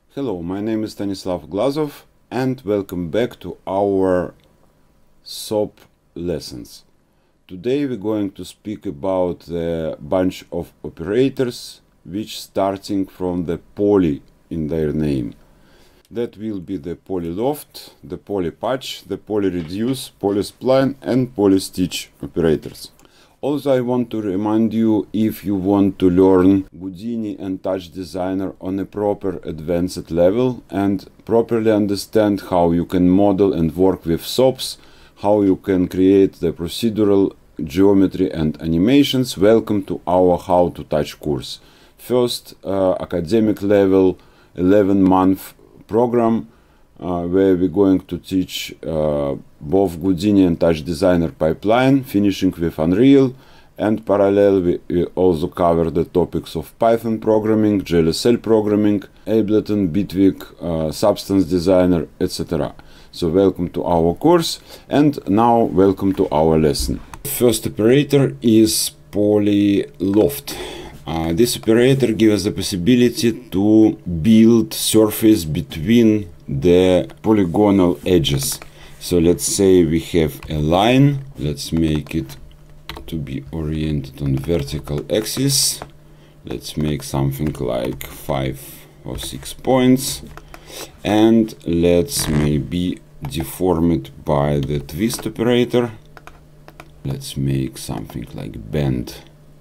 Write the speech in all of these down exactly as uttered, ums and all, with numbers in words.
Hello, my name is Stanislav Glazov and welcome back to our S O P lessons. Today we're going to speak about a bunch of operators which starting from the poly in their name. That will be the PolyLoft, the PolyPatch, the PolyReduce, PolySpline and PolyStitch operators. Also, I want to remind you, if you want to learn Houdini and TouchDesigner on a proper advanced level and properly understand how you can model and work with S O Ps, how you can create the procedural geometry and animations, welcome to our How to Touch course. First uh, academic level eleven month program uh, where we're going to teach uh, both Houdini and TouchDesigner pipeline, finishing with Unreal, and parallel we, we also cover the topics of Python programming, G L S L programming, Ableton, Bitwig, uh, Substance Designer, et cetera. So welcome to our course, and now welcome to our lesson. First operator is PolyLoft. Uh, this operator gives us the possibility to build surface between the polygonal edges. So let's say we have a line, let's make it to be oriented on vertical axis. Let's make something like five or six points, and let's maybe deform it by the twist operator. Let's make something like bend,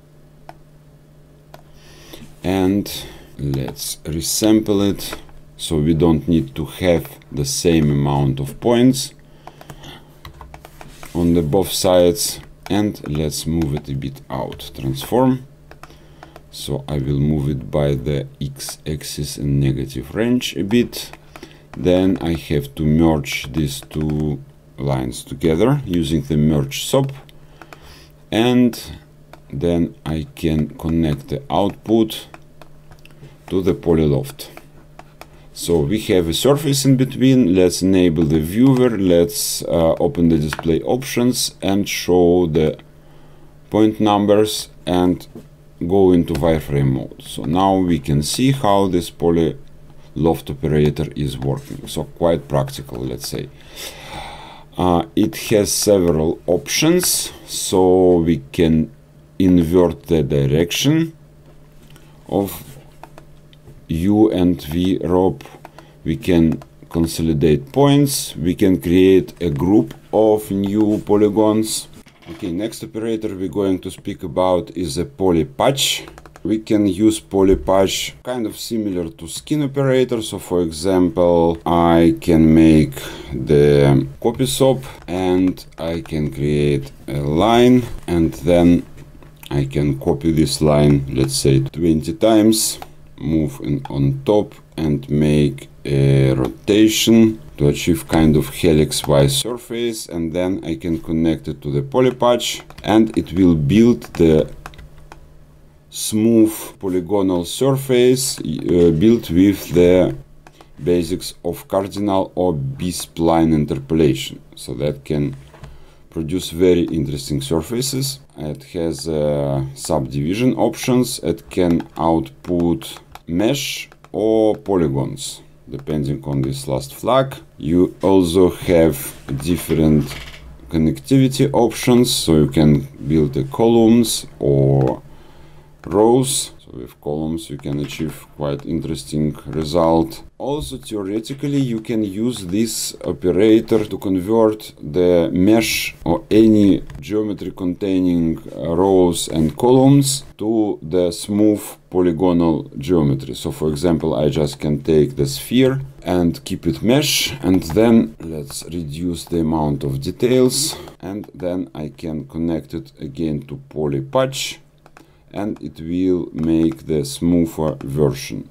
and let's resample it so we don't need to have the same amount of points on the both sides. And let's move it a bit out, transform. So I will move it by the x-axis and negative range a bit. Then I have to merge these two lines together using the merge S O P, and then I can connect the output to the PolyLoft. So we have a surface in between. Let's enable the viewer, let's uh, open the display options and show the point numbers and go into wireframe mode. So now we can see how this PolyLoft operator is working. So quite practical, let's say. Uh, it has several options, so we can invert the direction of U and V rope, we can consolidate points, we can create a group of new polygons. Okay, next operator we're going to speak about is a PolyPatch. We can use PolyPatch kind of similar to skin operator. So for example, I can make the copy S O P and I can create a line, and then I can copy this line, let's say twenty times, move in on top and make a rotation to achieve kind of helix-wise surface, and then I can connect it to the PolyPatch and it will build the smooth polygonal surface uh, built with the basics of cardinal or B-spline interpolation. So that can produce very interesting surfaces. It has uh, subdivision options. It can output mesh or polygons depending on this last flag. You also have different connectivity options, so you can build the columns or rows. So with columns you can achieve quite interesting result. Also theoretically you can use this operator to convert the mesh or any geometry containing rows and columns to the smooth polygonal geometry. So for example, I just can take the sphere and keep it mesh, and then let's reduce the amount of details, and then I can connect it again to PolyPatch and it will make the smoother version.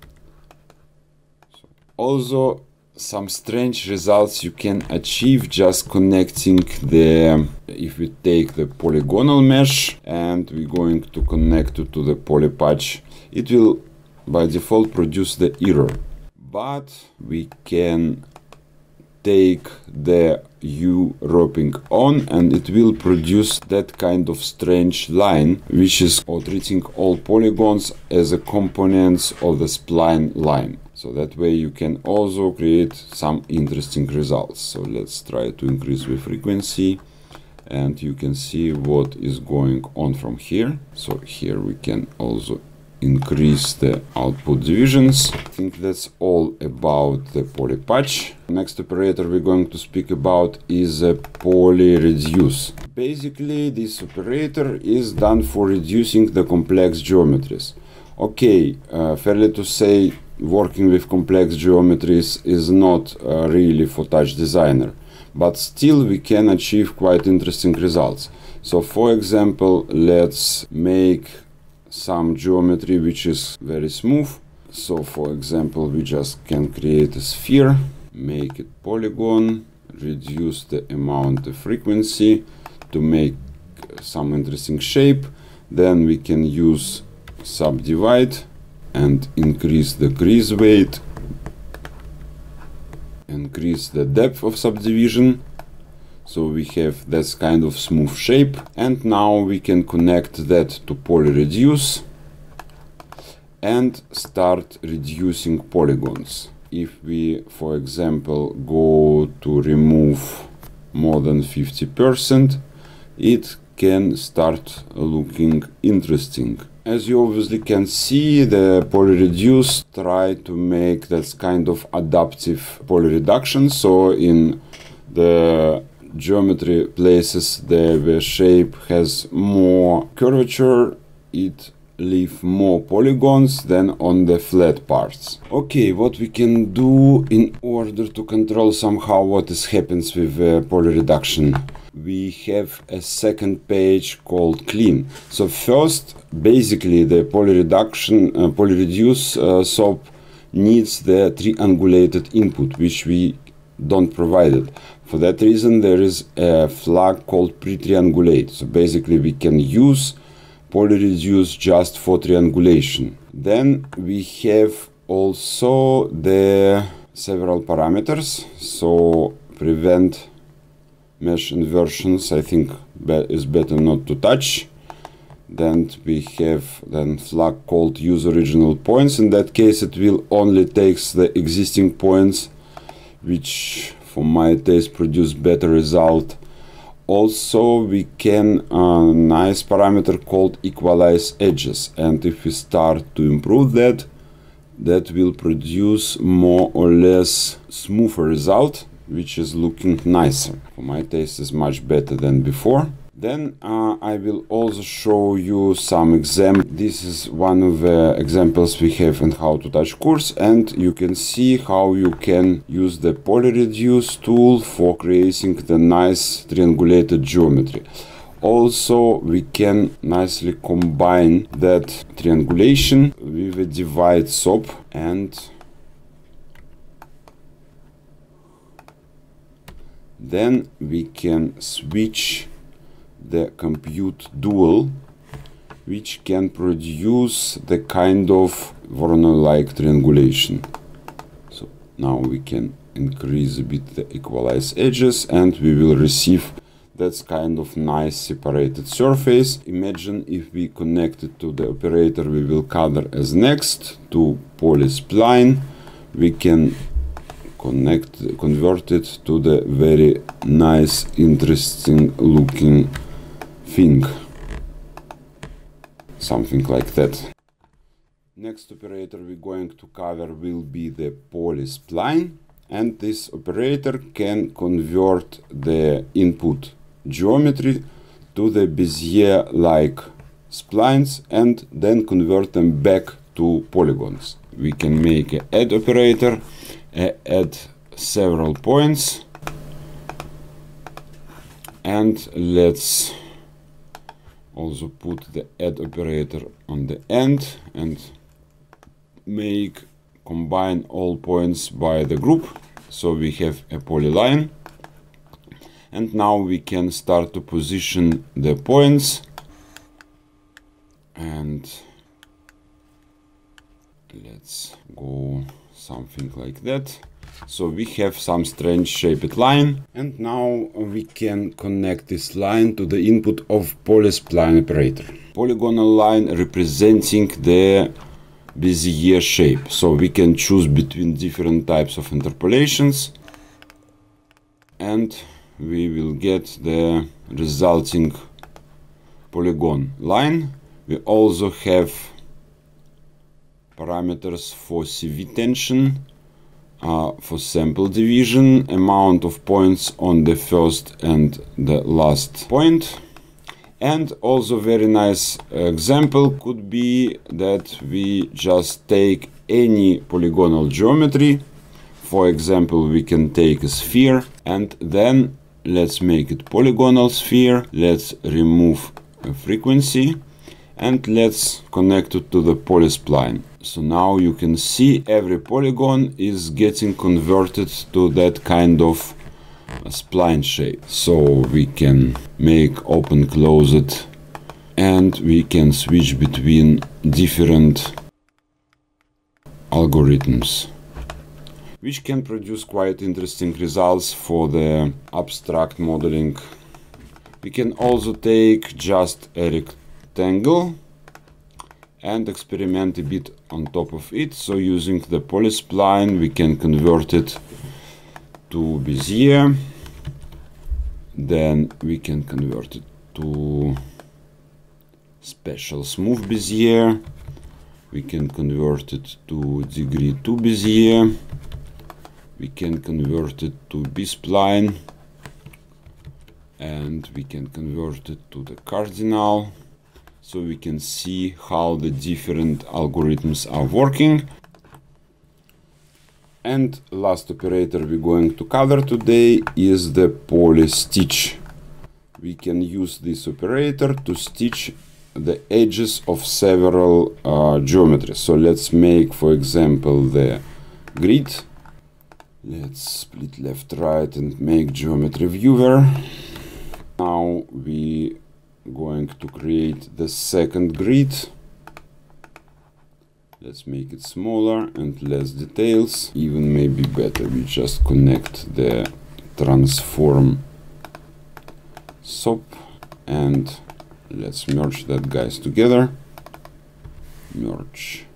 So also some strange results you can achieve just connecting the, if we take the polygonal mesh and we're going to connect it to the PolyPatch, it will by default produce the error. But we can take the U roping on and it will produce that kind of strange line, which is treating all polygons as a components of the spline line. So that way you can also create some interesting results. So let's try to increase the frequency, and you can see what is going on from here. So here we can also increase the output divisions. I think that's all about the PolyPatch. Next operator we're going to speak about is a PolyReduce. Basically, this operator is done for reducing the complex geometries. Okay, uh, fairly to say, working with complex geometries is not uh, really for TouchDesigner, but still we can achieve quite interesting results. So for example, let's make some geometry which is very smooth. So for example, we just can create a sphere, make it polygon, reduce the amount of frequency to make some interesting shape. Then we can use Subdivide and increase the crease weight, increase the depth of subdivision, so we have this kind of smooth shape. And now we can connect that to PolyReduce and start reducing polygons. If we, for example, go to remove more than fifty percent, it can start looking interesting. As you obviously can see, the PolyReduce try to make that kind of adaptive polyreduction. So in the geometry places the, the shape has more curvature, it leave more polygons than on the flat parts. Okay, what we can do in order to control somehow what is happens with uh, polyreduction. We have a second page called clean. So first, basically the polyreduction, uh, PolyReduce uh, S O P needs the triangulated input, which we don't provide it. For that reason, there is a flag called pre-triangulate. So basically we can use PolyReduce just for triangulation. Then we have also the several parameters. So prevent mesh inversions, I think be is better not to touch. Then we have then flag called use original points. In that case, it will only takes the existing points, which for my taste produce better result. Also, we can uh, nice parameter called equalize edges, and if we start to improve that, that will produce more or less smoother result, which is looking nicer. For my taste is much better than before. Then uh, I will also show you some examples. This is one of the examples we have in How to Touch course, and you can see how you can use the PolyReduce tool for creating the nice triangulated geometry. Also, we can nicely combine that triangulation with a Divide S O P, and then we can switch the compute dual, which can produce the kind of Voronoi-Like triangulation. So now we can increase a bit the equalize edges, and we will receive that kind of nice separated surface. Imagine if we connect it to the operator we will cover as next, to PolySpline, we can connect, convert it to the very nice, interesting looking thing. Something like that. Next operator we're going to cover will be the PolySpline, and this operator can convert the input geometry to the Bezier-like splines and then convert them back to polygons. We can make an add operator, uh, add several points, and let's also put the add operator on the end and make combine all points by the group. So we have a polyline, and now we can start to position the points, and let's go something like that. So we have some strange shaped line, and now we can connect this line to the input of PolySpline operator. Polygonal line representing the Bezier shape. So we can choose between different types of interpolations, and we will get the resulting polygon line. We also have parameters for C V tension, uh, for sample division, amount of points on the first and the last point. And also very nice example could be that we just take any polygonal geometry. For example, we can take a sphere, and then let's make it polygonal sphere. Let's remove a frequency and let's connect it to the PolySpline. So now you can see every polygon is getting converted to that kind of a spline shape. So we can make open, close it, and we can switch between different algorithms, which can produce quite interesting results for the abstract modeling. We can also take just a rectangle and experiment a bit on top of it. So using the PolySpline, we can convert it to Bezier, then we can convert it to special smooth Bezier, we can convert it to degree two Bezier, we can convert it to B-spline, and we can convert it to the cardinal, so we can see how the different algorithms are working. And last operator we're going to cover today is the PolyStitch. We can use this operator to stitch the edges of several uh, geometries. So let's make, for example, the grid. Let's split left, right and make geometry viewer. Now we going to create the second grid. Let's make it smaller and less details. Even maybe better, we just connect the transform S O P and let's merge that guys together. Merge.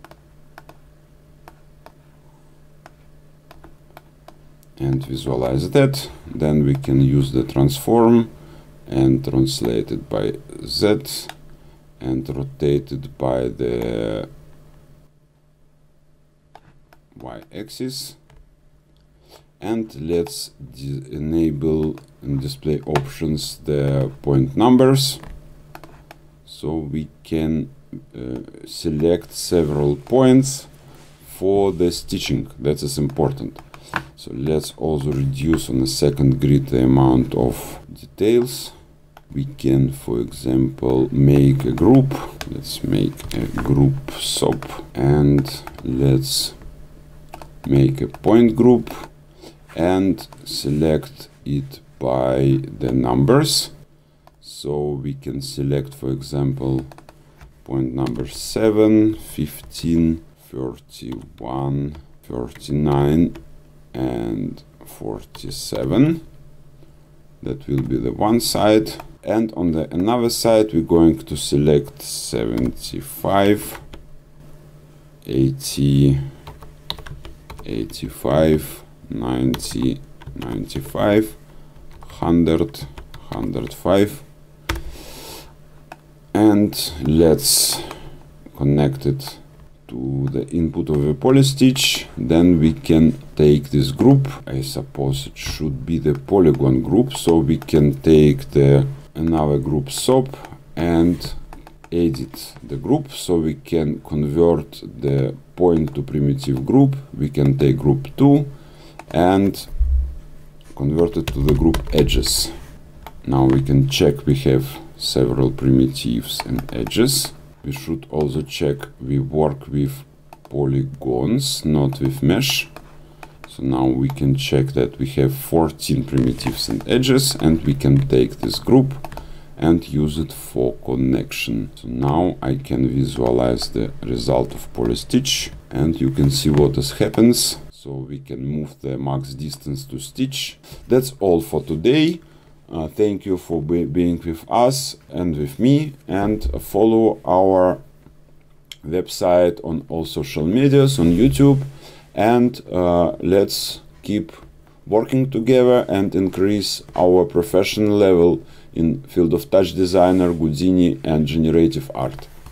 And visualize that. Then we can use the transform and translate it by Z and rotate it by the y-axis, and let's enable and display options the point numbers, so we can uh, select several points for the stitching. That is important. So let's also reduce on the second grid the amount of details. We can, for example, make a group. Let's make a group S O P, and let's make a point group and select it by the numbers. So we can select, for example, point number seven, fifteen, thirty-one, thirty-nine and forty-seven. That will be the one side, and on the another side we're going to select seventy-five, eighty, eighty-five, ninety, ninety-five, one hundred, one hundred five, and let's connect it to the input of a PolyStitch. Then we can take this group. I suppose it should be the polygon group, so we can take the another group S O P and edit the group, so we can convert the point to primitive group. We can take group two and convert it to the group edges. Now we can check we have several primitives and edges. We should also check we work with polygons, not with mesh. So now we can check that we have fourteen primitives and edges, and we can take this group and use it for connection. So now I can visualize the result of PolyStitch, and you can see what else happens. So we can move the max distance to stitch. That's all for today. Uh, thank you for be being with us and with me, and uh, follow our website, on all social medias, on YouTube, and uh, let's keep working together and increase our professional level in field of touch designer, Houdini, and generative art.